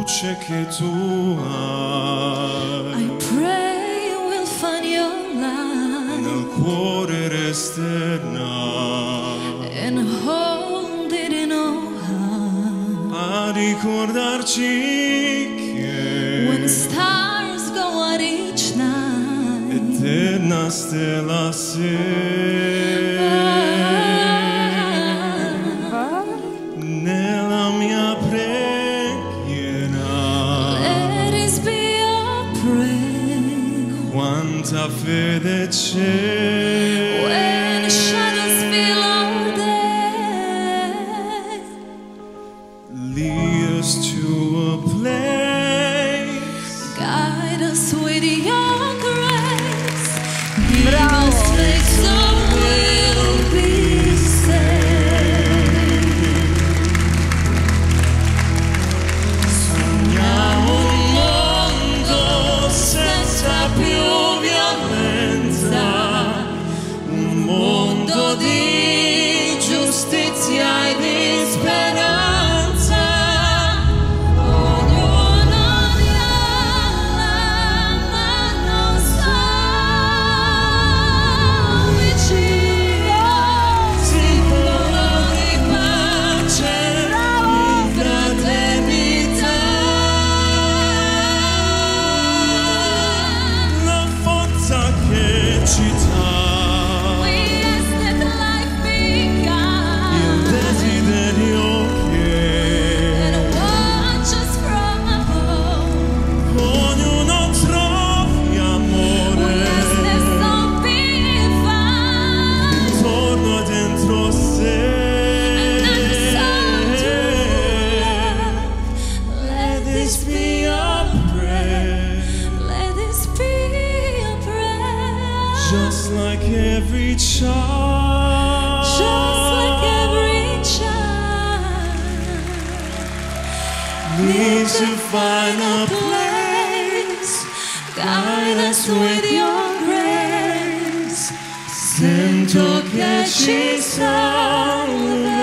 luce che tu hai. I pray you will find your light. Nel cuore resterà. And hold it in all heart. A ricordarci che when stars go out each night. Eterna stella sei. Nella mia preghiera. Let this be your prayer. Quanta fede c'è. When shadows fill our day. Lead us to a place. Guide us with your grace. Give us faith so we'll be saved. Sogniamo un mondo senza più violenza, un mondo di giustizia e di speranza. Ognuno di ama non sta vicino. Simbolo di pace, di fraternità. La forza che ci dà We ask that life begun. il desiderio che And watch us from above. ognuno trovi amore We ask that some be found. intorno e dentro sé. And the sun to love. Let this be your prayer, Let this be your prayer. just like every child. Just like every child needs to find a place. Guide us with your grace. Sento che ci salverà.